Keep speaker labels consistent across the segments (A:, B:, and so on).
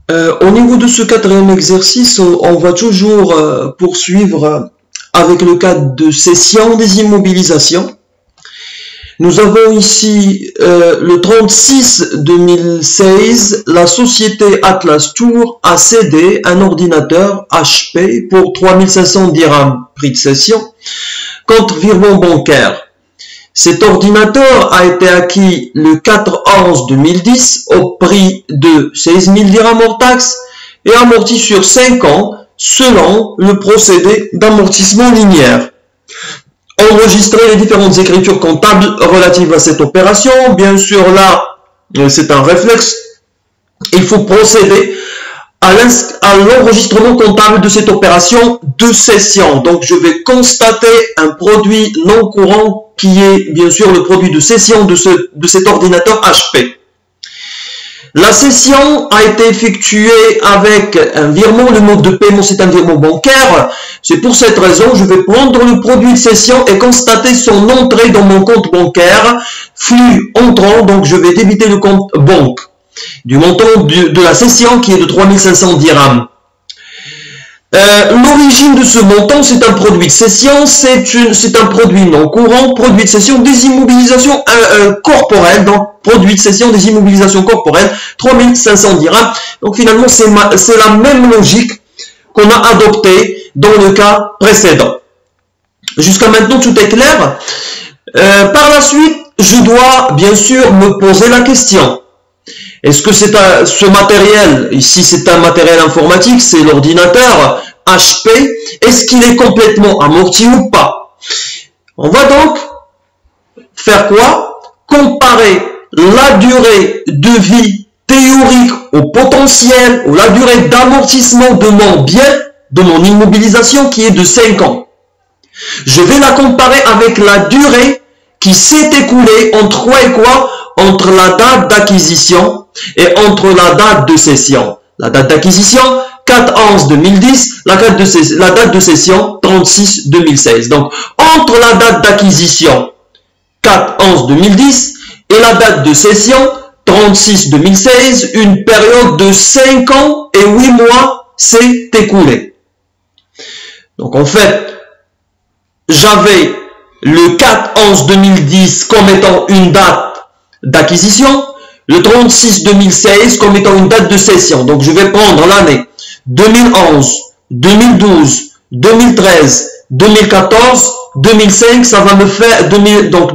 A: Au niveau de ce quatrième exercice, on va toujours poursuivre avec le cas de cession des immobilisations. Nous avons ici le 36-2016, la société Atlas Tour a cédé un ordinateur HP pour 3500 dirhams, prix de cession, contre virement bancaire. Cet ordinateur a été acquis le 4/11/2010 au prix de 16 000 dirhams hors taxes et amorti sur 5 ans selon le procédé d'amortissement linéaire. Enregistrer les différentes écritures comptables relatives à cette opération. Bien sûr, là, c'est un réflexe. Il faut procéder à l'enregistrement comptable de cette opération de cession. Donc, je vais constater un produit non courant qui est bien sûr le produit de cession de cet ordinateur HP. La cession a été effectuée avec un virement. Le mode de paiement, c'est un virement bancaire. C'est pour cette raison, je vais prendre le produit de cession et constater son entrée dans mon compte bancaire, flux entrant. Donc, je vais débiter le compte banque du montant de la cession qui est de 3500 dirhams. L'origine de ce montant, c'est un produit de cession, c'est un produit non courant, produit de cession des immobilisations corporelles, donc produit de cession des immobilisations corporelles, 3500 dirhams. Donc finalement, c'est la même logique qu'on a adoptée dans le cas précédent. Jusqu'à maintenant, tout est clair. Par la suite, je dois bien sûr me poser la question. Est-ce que c'est ce matériel, ici c'est un matériel informatique, c'est l'ordinateur HP, est-ce qu'il est complètement amorti ou pas? On va donc faire quoi? Comparer la durée de vie théorique au potentiel, ou la durée d'amortissement de mon bien, de mon immobilisation qui est de 5 ans. Je vais la comparer avec la durée qui s'est écoulée entre quoi et quoi? Entre la date d'acquisition et entre la date de cession. La date d'acquisition, 4/11/2010, la date de cession, 36/2016. Donc, entre la date d'acquisition, 4/11/2010, et la date de cession, 36/2016, une période de 5 ans et 8 mois s'est écoulée. Donc, en fait, j'avais le 4/11/2010 comme étant une date d'acquisition, le 36/2016 comme étant une date de cession. Donc, je vais prendre l'année 2011, 2012, 2013, 2014, 2005, ça va me faire donc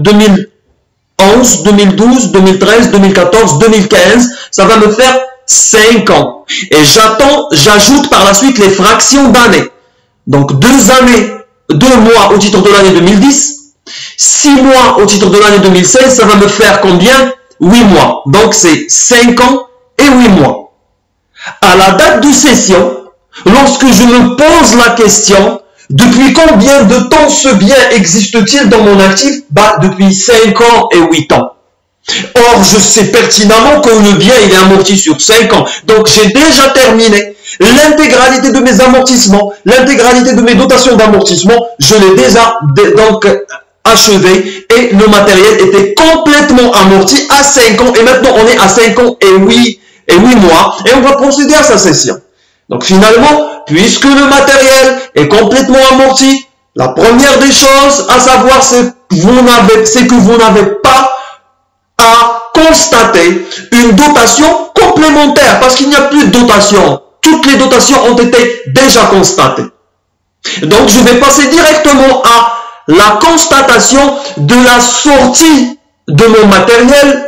A: 2011, 2012, 2013, 2014, 2015, ça va me faire 5 ans. Et j'ajoute par la suite les fractions d'années. Donc, 2 années, 2 mois au titre de l'année 2010, 6 mois au titre de l'année 2016, ça va me faire combien? 8 mois. Donc, c'est 5 ans et 8 mois. À la date de cession, lorsque je me pose la question, depuis combien de temps ce bien existe-t-il dans mon actif? Depuis 5 ans et 8 ans. Or, je sais pertinemment que le bien, il est amorti sur 5 ans. Donc, j'ai déjà terminé l'intégralité de mes amortissements, l'intégralité de mes dotations d'amortissement, je l'ai déjà donc achevé et le matériel était complètement amorti à 5 ans et maintenant on est à 5 ans et 8 mois et on va procéder à sa cession. Donc finalement, puisque le matériel est complètement amorti, la première des choses à savoir c'est que vous n'avez pas à constater une dotation complémentaire parce qu'il n'y a plus de dotation. Toutes les dotations ont été déjà constatées. Donc je vais passer directement à la constatation de la sortie de mon matériel,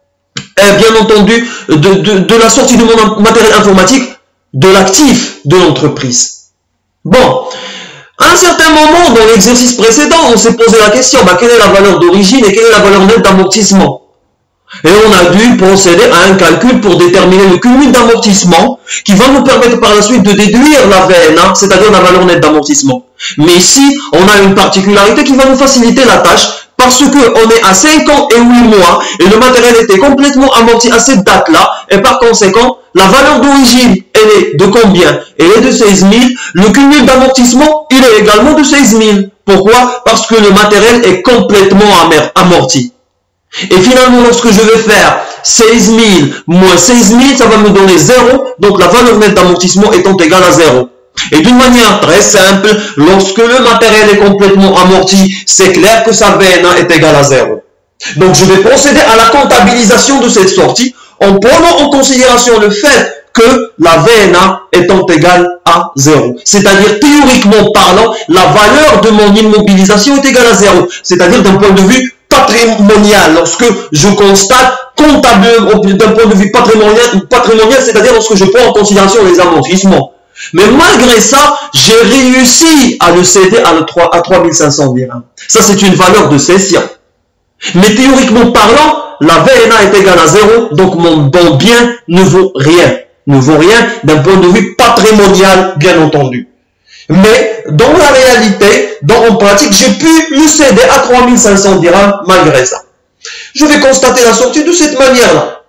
A: bien entendu, de la sortie de mon matériel informatique, de l'actif de l'entreprise. Bon, à un certain moment dans l'exercice précédent, on s'est posé la question, quelle est la valeur d'origine et quelle est la valeur nette d'amortissement? Et on a dû procéder à un calcul pour déterminer le cumul d'amortissement qui va nous permettre par la suite de déduire la VNA, c'est-à-dire la valeur nette d'amortissement. Mais ici, on a une particularité qui va nous faciliter la tâche parce qu'on est à 5 ans et 8 mois et le matériel était complètement amorti à cette date-là et par conséquent, la valeur d'origine, elle est de combien? Elle est de 16 000. Le cumul d'amortissement, il est également de 16 000. Pourquoi? Parce que le matériel est complètement amorti. Et finalement, lorsque je vais faire 16 000 moins 16 000, ça va me donner 0. Donc la valeur nette d'amortissement étant égale à 0. Et d'une manière très simple, lorsque le matériel est complètement amorti, c'est clair que sa VNA est égale à 0. Donc je vais procéder à la comptabilisation de cette sortie en prenant en considération le fait que la VNA étant égale à 0. C'est-à-dire, théoriquement parlant, la valeur de mon immobilisation est égale à 0. C'est-à-dire d'un point de vue patrimonial. Lorsque je constate comptablement, d'un point de vue patrimonial, c'est-à-dire lorsque je prends en considération les amortissements. Mais malgré ça, j'ai réussi à le céder à 3500 dirhams. Ça, c'est une valeur de cession. Mais théoriquement parlant, la VNA est égale à 0, donc mon bien ne vaut rien. Ne vaut rien d'un point de vue patrimonial, bien entendu. Mais dans la réalité, en pratique, j'ai pu le céder à 3500 dirhams malgré ça. Je vais constater la sortie de cette manière-là.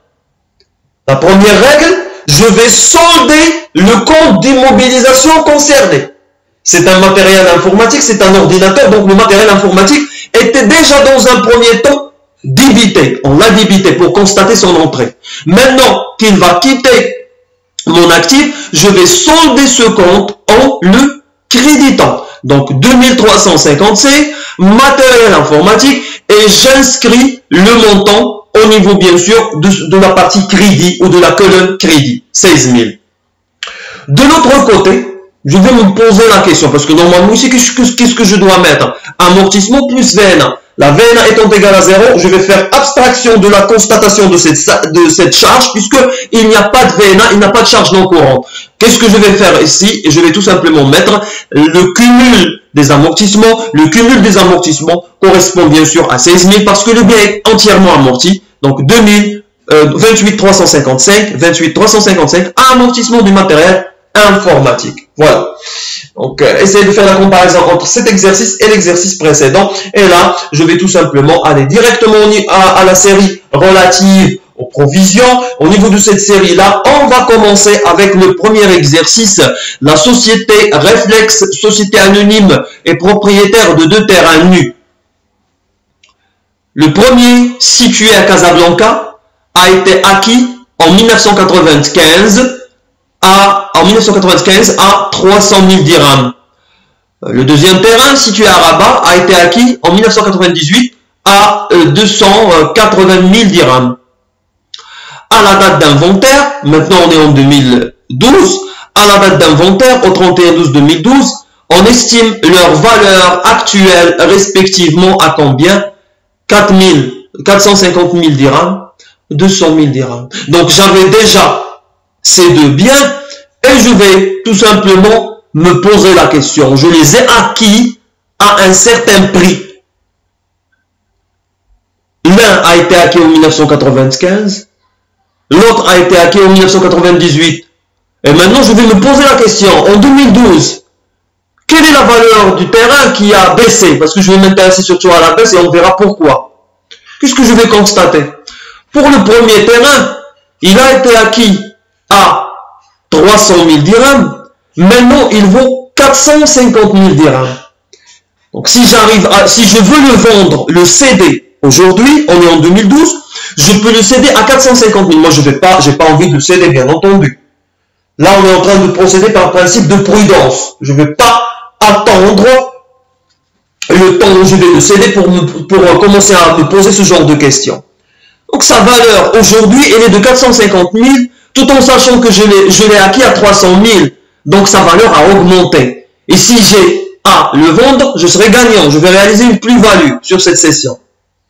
A: La première règle, je vais solder le compte d'immobilisation concerné. C'est un matériel informatique, c'est un ordinateur, donc le matériel informatique était déjà dans un premier temps débité. On l'a débité pour constater son entrée. Maintenant qu'il va quitter mon actif, je vais solder ce compte en le créditant. Donc 2355, matériel informatique, et j'inscris le montant au niveau bien sûr de la partie crédit ou de la colonne crédit, 16 000. De l'autre côté, je vais me poser la question, parce que normalement ici, qu'est-ce que je dois mettre? Amortissement plus VNA. La VNA étant égale à 0, je vais faire abstraction de la constatation de cette charge, puisqu'il n'y a pas de VNA, il n'y a pas de charge non courante. Qu'est-ce que je vais faire ici? Je vais tout simplement mettre le cumul des amortissements. Le cumul des amortissements correspond bien sûr à 16 000, parce que le bien est entièrement amorti. Donc 28 355 amortissement du matériel informatique. Voilà. Donc, essayez de faire la comparaison entre cet exercice et l'exercice précédent. Et là, je vais tout simplement aller directement à la série relative aux provisions. Au niveau de cette série-là, on va commencer avec le premier exercice. La société Réflexe, société anonyme et propriétaire de 2 terrains nus. Le premier, situé à Casablanca, a été acquis en 1995 à 300 000 dirhams. Le deuxième terrain, situé à Rabat, a été acquis en 1998 à 280 000 dirhams. À la date d'inventaire, maintenant on est en 2012, à la date d'inventaire, au 31/12/2012, on estime leur valeur actuelle respectivement à combien? 450 000 dirhams, 200 000 dirhams. Donc j'avais déjà ces deux biens et je vais tout simplement me poser la question. Je les ai acquis à un certain prix. L'un a été acquis en 1995, l'autre a été acquis en 1998. Et maintenant, je vais me poser la question. En 2012, quelle est la valeur du terrain qui a baissé? Parce que je vais m'intéresser surtout à la baisse et on verra pourquoi. Qu'est-ce que je vais constater? Pour le premier terrain, il a été acquis à 300 000 dirhams. Maintenant, il vaut 450 000 dirhams. Donc, si je veux le vendre, le céder aujourd'hui, on est en 2012, je peux le céder à 450 000. Moi, j'ai pas envie de le céder, bien entendu. Là, on est en train de procéder par principe de prudence. Je ne vais pas attendre le temps où je vais le céder pour commencer à me poser ce genre de questions. Donc, sa valeur aujourd'hui, elle est de 450 000, tout en sachant que je l'ai acquis à 300 000. Donc, sa valeur a augmenté. Et si j'ai à le vendre, je serai gagnant. Je vais réaliser une plus-value sur cette session.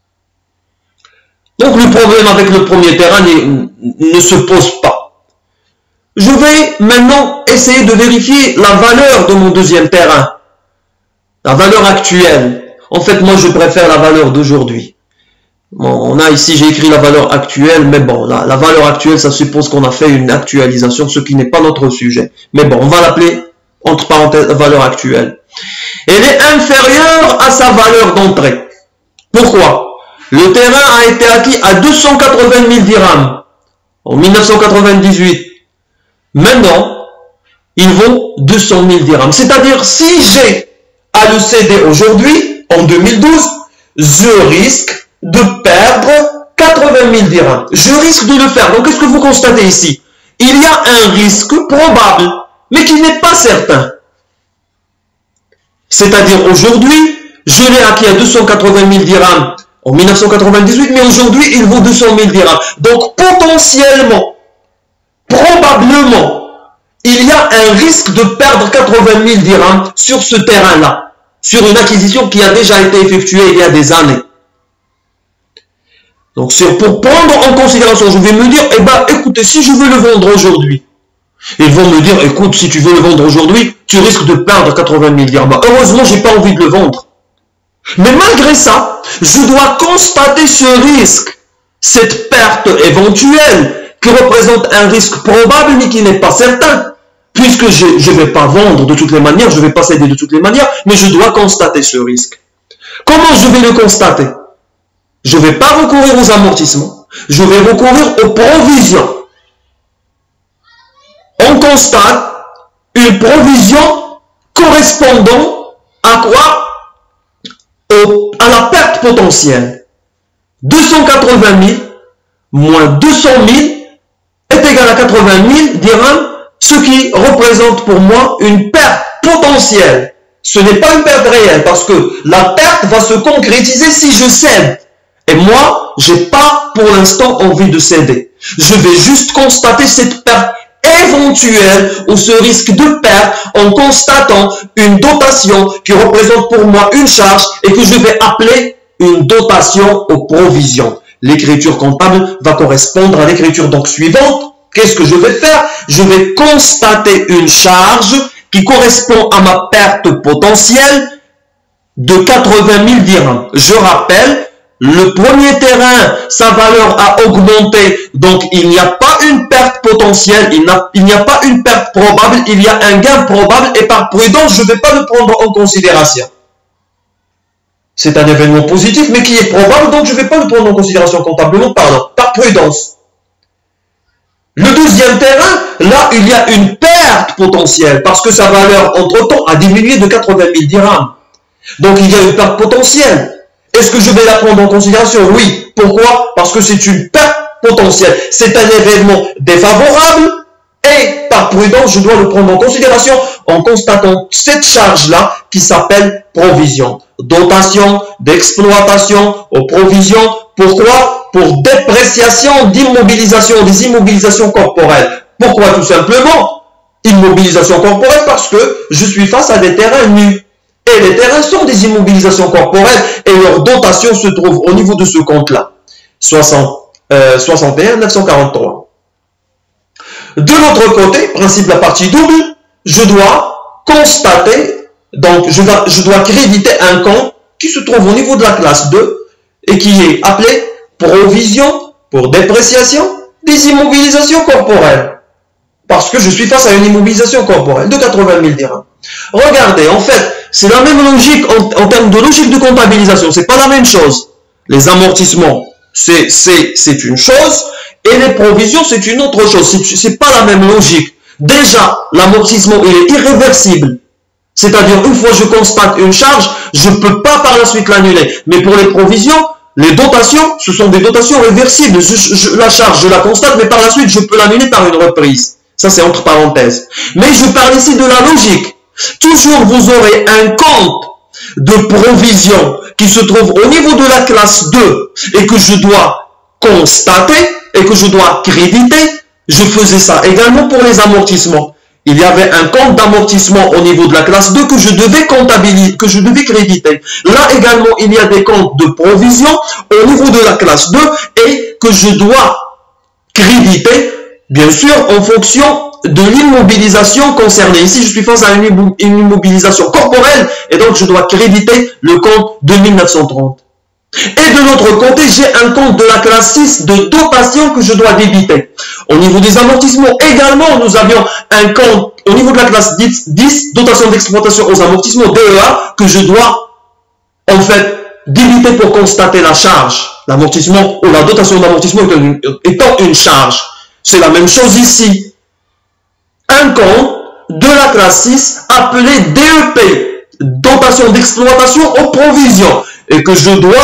A: Donc, le problème avec le premier terrain ne se pose pas. Je vais maintenant essayer de vérifier la valeur de mon deuxième terrain. La valeur actuelle. En fait, moi, je préfère la valeur d'aujourd'hui. Bon, on a ici, j'ai écrit la valeur actuelle, mais bon, la valeur actuelle, ça suppose qu'on a fait une actualisation, ce qui n'est pas notre sujet. Mais bon, on va l'appeler, entre parenthèses, valeur actuelle. Elle est inférieure à sa valeur d'entrée. Pourquoi? Le terrain a été acquis à 280 000 dirhams en 1998. Maintenant, il vaut 200 000 dirhams. C'est-à-dire, si j'ai à le céder aujourd'hui, en 2012, je risque de perdre 80 000 dirhams. Je risque de le faire. Donc, qu'est-ce que vous constatez ici? Il y a un risque probable, mais qui n'est pas certain. C'est-à-dire, aujourd'hui, je l'ai acquis à 280 000 dirhams en 1998, mais aujourd'hui, il vaut 200 000 dirhams. Donc, potentiellement, probablement, il y a un risque de perdre 80 000 dirhams sur ce terrain-là, sur une acquisition qui a déjà été effectuée il y a des années. Donc, pour prendre en considération, je vais me dire, eh ben, écoutez, si je veux le vendre aujourd'hui, ils vont me dire, écoute, si tu veux le vendre aujourd'hui, tu risques de perdre 80 000 dirhams. Heureusement, j'ai pas envie de le vendre. Mais malgré ça, je dois constater ce risque, cette perte éventuelle, qui représente un risque probable, mais qui n'est pas certain. Puisque je ne vais pas vendre de toutes les manières, je ne vais pas céder de toutes les manières, mais je dois constater ce risque. Comment je vais le constater? Je ne vais pas recourir aux amortissements, je vais recourir aux provisions. On constate une provision correspondant à quoi? À la perte potentielle. 280 000 moins 200 000 est égal à 80 000 dirhams, ce qui représente pour moi une perte potentielle. Ce n'est pas une perte réelle, parce que la perte va se concrétiser si je cède. Et moi, je n'ai pas pour l'instant envie de céder. Je vais juste constater cette perte éventuelle ou ce risque de perte en constatant une dotation qui représente pour moi une charge et que je vais appeler une dotation aux provisions. L'écriture comptable va correspondre à l'écriture donc suivante. Qu'est-ce que je vais faire? Je vais constater une charge qui correspond à ma perte potentielle de 80 000 dirhams. Je rappelle, le premier terrain, sa valeur a augmenté, donc il n'y a pas une perte potentielle, il n'y a pas une perte probable, il y a un gain probable et par prudence, je ne vais pas le prendre en considération. C'est un événement positif, mais qui est probable, donc je ne vais pas le prendre en considération comptablement, pardon, par prudence. Le deuxième terrain, là, il y a une perte potentielle, parce que sa valeur, entre-temps, a diminué de 80 000 dirhams. Donc, il y a une perte potentielle. Est-ce que je vais la prendre en considération? Oui. Pourquoi? Parce que c'est une perte potentielle. C'est un événement défavorable et par prudence, je dois le prendre en considération en constatant cette charge-là qui s'appelle provision. Dotation d'exploitation aux provisions. Pourquoi? Pour dépréciation d'immobilisation, des immobilisations corporelles. Pourquoi? Tout simplement, immobilisation corporelle parce que je suis face à des terrains nus. Et les terrains sont des immobilisations corporelles et leur dotation se trouve au niveau de ce compte-là. 61 943. De l'autre côté, principe de la partie double, je dois constater, donc je dois créditer un compte qui se trouve au niveau de la classe 2 et qui est appelé provision pour dépréciation des immobilisations corporelles. Parce que je suis face à une immobilisation corporelle de 80 000 dirhams. Regardez, en fait, c'est la même logique en termes de logique de comptabilisation. C'est pas la même chose. Les amortissements, c'est une chose et les provisions, c'est une autre chose. C'est pas la même logique. Déjà, l'amortissement, il est irréversible. C'est-à-dire, une fois que je constate une charge, je ne peux pas par la suite l'annuler. Mais pour les provisions, les dotations, ce sont des dotations réversibles. La charge, je la constate, mais par la suite, je peux l'annuler par une reprise. Ça, c'est entre parenthèses. Mais je parle ici de la logique. Toujours, vous aurez un compte de provision qui se trouve au niveau de la classe 2 et que je dois constater et que je dois créditer. Je faisais ça également pour les amortissements. Il y avait un compte d'amortissement au niveau de la classe 2 que je devais comptabiliser, que je devais créditer. Là également, il y a des comptes de provision au niveau de la classe 2 et que je dois créditer, bien sûr, en fonction de l'immobilisation concernée. Ici, je suis face à une immobilisation corporelle et donc je dois créditer le compte de 1930. Et de l'autre côté, j'ai un compte de la classe 6 de dotation que je dois débiter. Au niveau des amortissements, également, nous avions un compte au niveau de la classe 10 dotation d'exploitation aux amortissements DEA, que je dois, en fait, débiter pour constater la charge. L'amortissement ou la dotation d'amortissement étant une charge. C'est la même chose ici. Un compte de la classe 6 appelé DEP, dotation d'exploitation aux provisions, et que je dois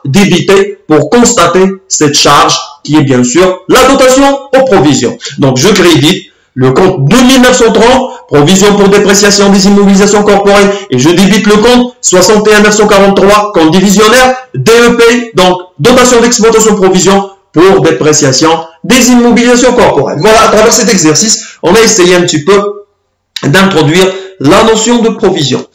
A: débiter pour constater cette charge qui est bien sûr la dotation aux provisions. Donc je crédite le compte 2930, provision pour dépréciation des immobilisations corporelles, et je débite le compte 61 943, compte divisionnaire, DEP, donc dotation d'exploitation provision pour dépréciation des immobilisations corporelles. Voilà, à travers cet exercice, on a essayé un petit peu d'introduire la notion de provision.